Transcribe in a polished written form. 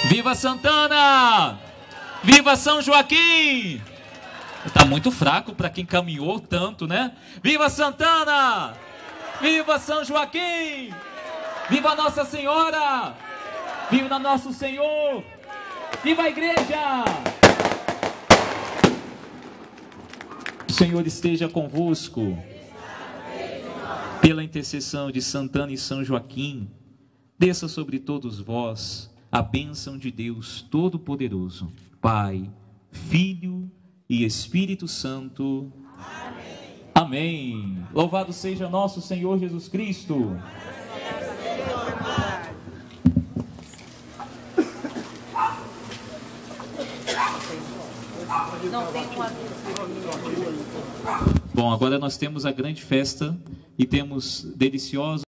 Viva Santana! Viva São Joaquim! Tá muito fraco para quem caminhou tanto, né? Viva Santana! Viva São Joaquim! Viva Nossa Senhora! Viva Nosso Senhor! Viva a igreja! O Senhor esteja convosco. Pela intercessão de Santana e São Joaquim, desça sobre todos vós a bênção de Deus Todo-Poderoso, Pai, Filho e Espírito Santo. Amém. Amém. Louvado seja nosso Senhor Jesus Cristo. Bom, agora nós temos a grande festa e temos deliciosos